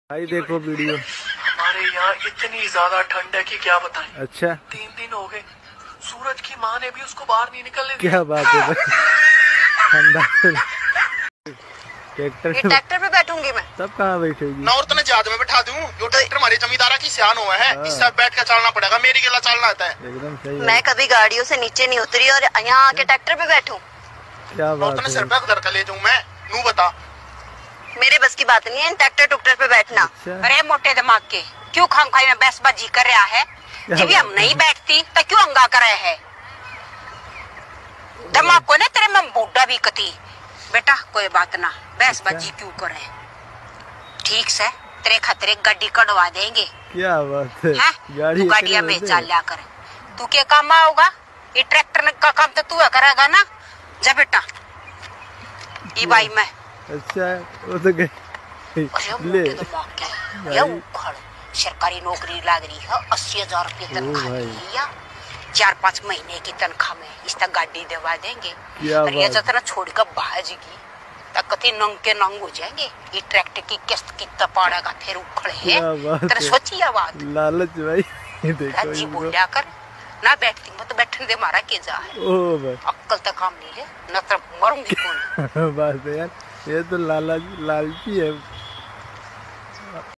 भाई देखो वीडियो। हमारे यहाँ इतनी ज्यादा ठंड है कि क्या बताएं। अच्छा 3 दिन हो गए, सूरज की माँ ने भी उसको बाहर नहीं निकलने दिया। क्या बात है भाई, ठंडा ट्रैक्टर पे बैठूंगी मैं। तब कहाँ बैठेगी? ना और तने जहाज में बैठा दूं, जो ट्रैक्टर हमारे जमींदारा की सियान हुआ है, इससे बैठ कर चलना पड़ेगा। मेरी गेला चलना आता है। एकदम सही है। मैं कभी गाड़ियों से नीचे नहीं उतरी और यहाँ आके ट्रैक्टर पे बैठूं। क्या बात है? सिर पे उधर का ले जाऊं मैं, नू बता। मेरे बस की बात नहीं है ट्रैक्टर टुक्टर पे बैठना। अच्छा। अरे मोटे दिमाग के, क्यों खाम खाई में बहसबाजी कर रहा है? जब हम नहीं बैठती तो क्यों अंगा कर रहे है? दिमाग को ना तेरे में बूढ़ा भी कती। बेटा कोई बात ना, बहसबाजी क्यों कर रहे? ठीक से तेरे खतरे गाड़ी कढ़वा देंगे। क्या बात है? गाड़ी गाड़िया में चाल लिया कर। तू क्या काम आओगा? ये ट्रैक्टर का काम तो तू करेगा ना। जा बेटा ये भाई मैं। अच्छा वो तो ले सरकारी नौकरी लग रही है, 80,000 रुपये तनख्वाह है। 4-5 महीने की तनख्वाह में इस तक गाड़ी दिलवा देंगे। और ये जरा छोड़ कर भाजेगी तक कति नंग के नंग हो जाएंगे। ये ट्रैक्टर की किस्त कितना पड़ेगा फिर उखड़े है। तेरे सोची बात लालच भाई। देखो जी बोलिया कर ना, बैठती मैं तो बैठने दे मारा के जा है। ओ भाई अक्कल तक काम नहीं है न तो मरूंगी कौन। बात है यार, ये तो लालची है।